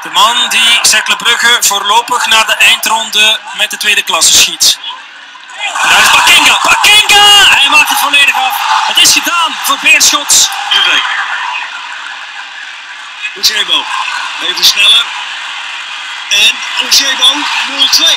De man die Cercle Brugge voorlopig naar de eindronde met de tweede klasse schiet. En daar is Bakenga. Bakenga! Hij maakt het volledig af. Het is gedaan voor Beerschot. Uchebo even sneller. En Uchebo 0-2.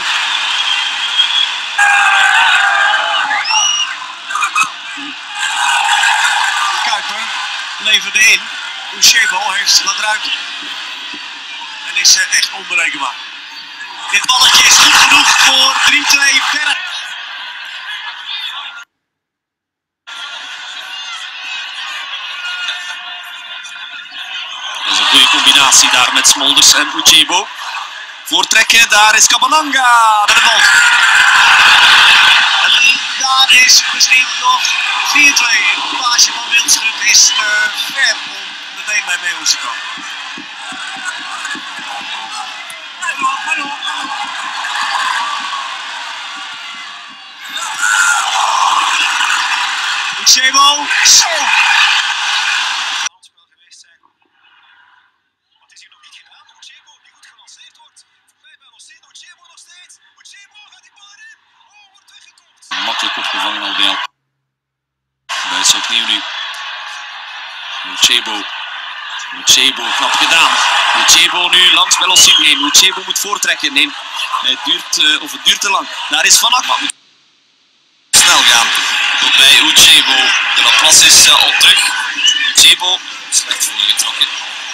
Kuiper leverde in. Uchebo heeft wat ruimte. En is echt onberekenbaar. Dit balletje is goed genoeg voor 3-2 Berg. Dat is een goede combinatie daar met Smolders en Uchebo. Voortrekken, daar is Cabananga met de bal. En daar is misschien nog 4-2. Een paasje van Wildschut is ver om meteen bij Meeuwis te komen. Uchebo, zo! Wat is hier nog niet gedaan? Uchebo die goed gelanceerd wordt. Voorbij bij Losino, Uchebo nog steeds. Uchebo gaat die bal erin. Oh, wordt weggekopt. Makkelijk opgevangen al bij Buis opnieuw nu. Uchebo. Uchebo, knap gedaan. Uchebo nu langs Belossi heen. Uchebo moet voortrekken. Nee, het duurt te lang. Daar is Van Akma. Snel gaan. Ook bij Uchebo. De Laplace is al terug. Uchebo, slecht voorgetrokken.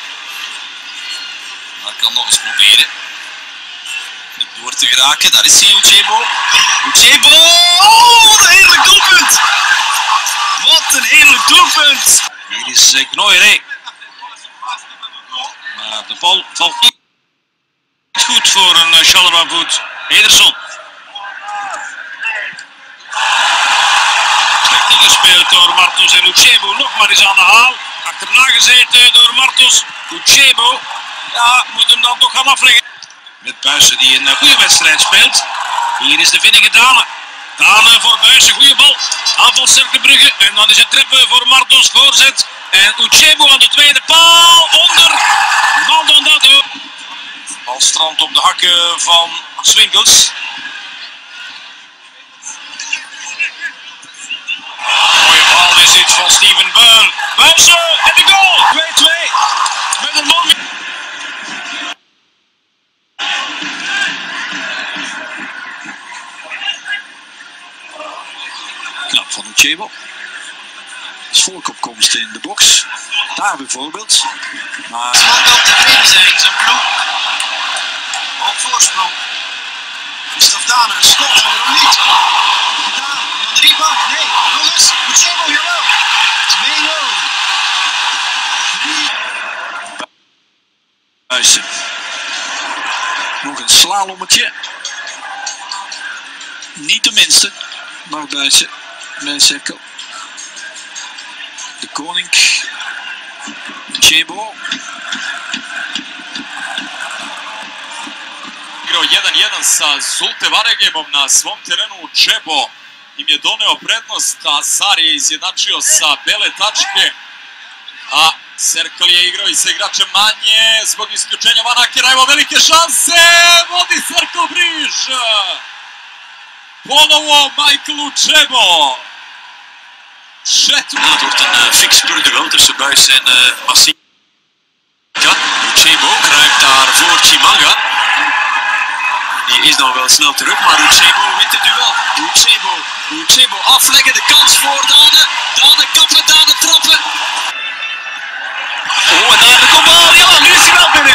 Maar kan nog eens proberen. Niet door te geraken. Daar is hij, Uchebo. Uchebo! Oh, wat een heerlijk doelpunt! Wat een heerlijk doelpunt! Hier is Gnoire. Maar de bal valt niet goed voor een Charleroi-voet. Ederson. Slecht gespeeld door Martos en Uchebo. Nog maar eens aan de haal. Achterna gezeten door Martos. Uchebo. Ja, moet hem dan toch gaan afleggen. Met Buijsen die een goede wedstrijd speelt. Hier is de vinnige Dane. Dane voor Buijsen, goede bal. Aanval Cercle Brugge. En dan is het treppen voor Martos, voorzet. En Uchebo aan de tweede paal. Onder. Maldonado. Bal strandt op de hakken van Swinkels. Mooie bal is dit van Steven Beul. Buijsen en de goal. 2-2. Met een man. Knap van Uchebo. Volkopkomst in de box. Daar bijvoorbeeld. Maar Sman kan tevreden zijn, zijn ploeg. Op voorsprong. Gustav Dane, een schot, waarom niet? Gedaan, van de rebound, nee, nog eens. Uchebo, jawel. 2-0. Buijsen. Nog een slalommetje. Niet de minste. Maar Buijsen bij Cercle. De koning. Uchebo. 1-1 sa Zulte Varegem na svom terenu. Uchebo im je doneo prednost, a Sar je izjednačio sa bele tačke, a Cercle je igrao i sa igračem manje zbog isključenja Van Akera. Evo velike šanse, vodi Cercle Brugge. Ponovo Michael Uchebo. Het wordt een fix spurduel tussen Buijs en Massi. Uchebo kruipt daar voor Chimanga. Die is dan wel snel terug, maar Uchebo wint het duel. Uchebo afleggen, de kans voor Dane. Dane kappen, Dane trappen. Oh, en daar de kopbal. Ja, nu is hij wel binnen.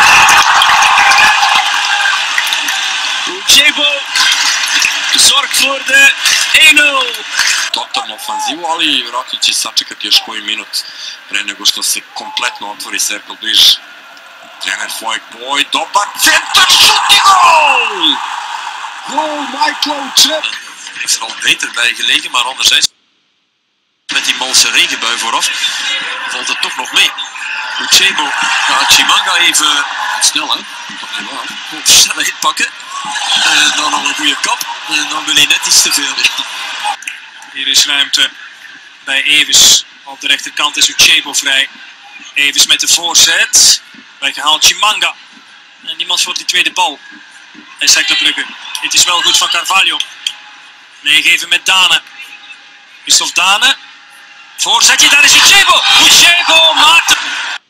Uchebo zorgt voor de 1-0. Totalno ofanzivu, ali vjerojatno će sačekati još koji minut pre nego što se kompletno otvori Cercle Brugge. Trener Foyk Boy, dobar centar, šut i goal! Goal, Michael Uchebo. Heeft er al beter bij gelegen, maar anderzijds met die malse regenbui vooraf valt het toch nog mee. Uchebo gaat Chimanga even snel, hè? Op snelheid pakken. En dan nog een goede kap. En dan wil hij net iets te veel. Hier is ruimte bij Evers. Op de rechterkant is Uchebo vrij. Evers met de voorzet. Weggehaald Chimanga. iemand voor die tweede bal. En Cercle Brugge. Het is wel goed van Carvalho. Meegeven met Dane. Christophe Dane. Voorzetje, daar is Uchebo. Uchebo maakt het.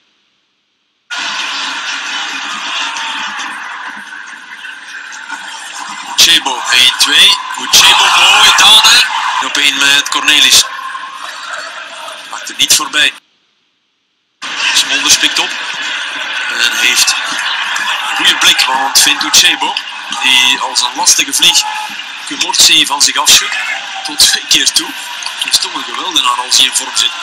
Uchebo 1-2. Uchebo mooi, Dane. Op 1 met Cornelis. Maakt het niet voorbij. Smonders pikt op. En heeft een goede blik, want vindt Uchebo, die als een lastige vlieg Kumortsi van zich afschudt, tot 2 keer toe. Het is toch een geweldenaar als hij in vorm zit.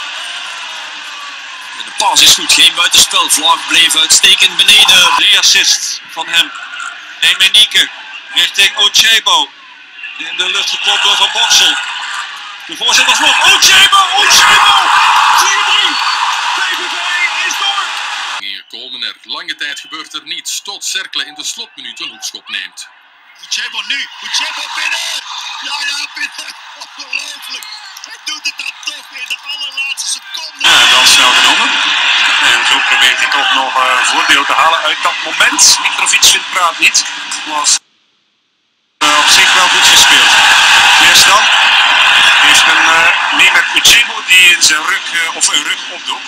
En de paas is goed, geen buitenspel. Vlaag bleef uitstekend beneden. 3 assists van hem. Emenieke richting Uchebo. In de lucht geklopt door Van Boksel. De voorzet alsnog. Uchebo! Uchebo! 4-3. VVV is door. Hier komen er. Lange tijd gebeurt er niets tot Cercle in de slotminuut een hoekschop neemt. Uchebo nu. Uchebo binnen. Ja, binnen. Ongelooflijk. Hij doet het dan toch in de allerlaatste seconde. Ja, wel snel genomen. En zo probeert hij toch nog een voordeel te halen uit dat moment. Mitrovic vindt Praat niet. Was op zich wel goed gespeeld. Eerst dan heeft men mee met Uchebo die in zijn rug of een rug opdoet.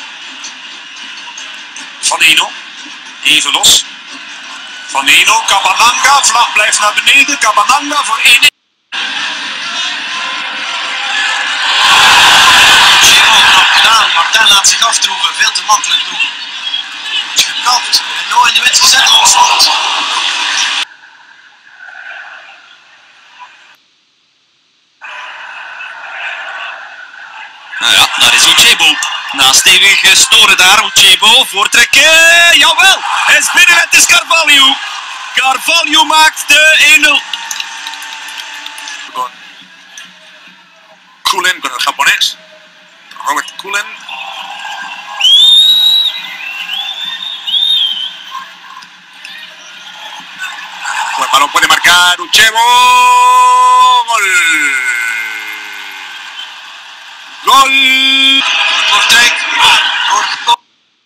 Van Eno. Even los. Van Eno. Cabananga. Vlag blijft naar beneden. Cabananga voor 1. Gedaan. Martin laat zich aftroeven, veel te makkelijk toe. Wordt gekapt, Renault in de wind gezet op slot. Nou ja, daar is Uchebo. Na stevig storen daar, Uchebo, voortrekken, jawel! Hij is binnen, het is Carvalho. Carvalho maakt de 1-0. Cullen con el japonés. Robert Cullen. El balón puede marcar Uchebo. Gol. Gol. Kortrijk. Door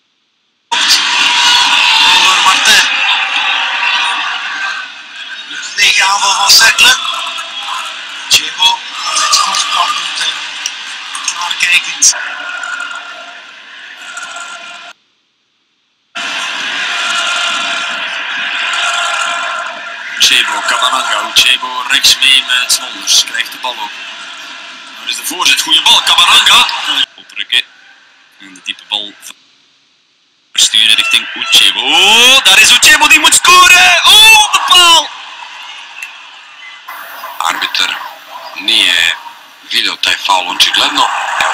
Martin. Lucht 9 aanval van Cercle. Uchebo, altijd goed klappend en klaarkijkend. Uchebo, Cabananga. Uchebo rechts mee met Smonders. Krijgt de bal ook. Daar is de voorzet. Goede bal. Cabananga. Oprukken. En de diepe bal versturen richting Uchebo. Oh, daar is Uchebo die moet scoren. Oh, op de paal. Arbiter nije video taj faul očigledno.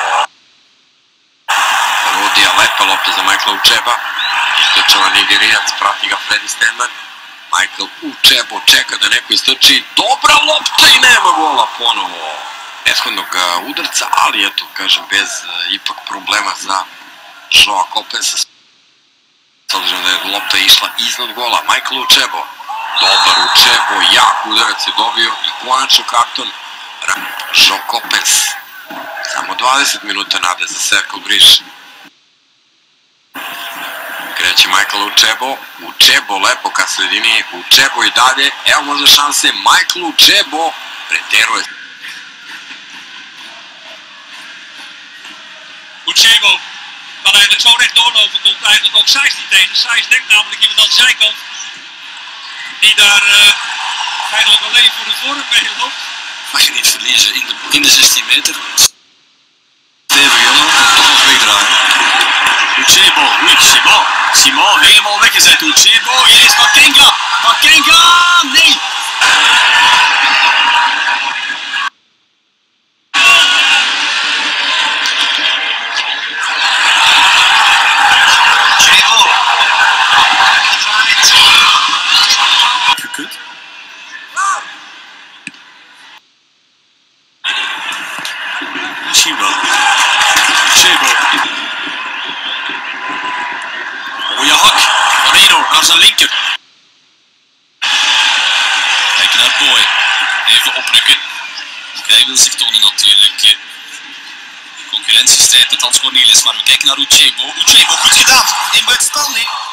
Rodi je lepa lopta za Michaela Ucheba. Istočava Nigerijac, prati ga Freddy Stenman. Michael Uchebo čeka da neko istrči. Dobra lopta i nema gola ponovo. Prethodnog udarca, ali eto, kažem, bez ipak problema za Joa Kopensa. S obzirom da je lopta išla iznad gola. Michael Uchebo. Dobar Uchebo, jak udarac je dobio i konačno karton. Joao Kopens. Samo 20 minuta nade za Cercle Brugge. Kreće Michael Uchebo. Uchebo lepo ka sredini. Uchebo i dalje. Evo možda šanse. Michael Uchebo preteruje. Uchebo kan eigenlijk zo recht doorlopen, komt eigenlijk ook Sijs niet tegen. Sijs denkt namelijk iemand aan de zijkant. Die daar eigenlijk alleen voor de vorm mee loopt. Mag je niet verliezen in de 16 meter. Stevig jongen, toch nog wegdraaien. Uchebo, oei, Simon helemaal weggezet. Uchebo, hier is Bakenga. Bakenga, nee. Uchebo. Gedraaid. Gekut. Misschien wel. Uchebo. Mooie hak. Marino naar zijn linker. Kijk naar Boy. Even oprukken. Hij wil zich tonen natuurlijk. De concurrentiestrijd met Hans Cornelis. Maar we kijken naar Uchebo. Uchebo, goed gedaan. In buitenspel, nee.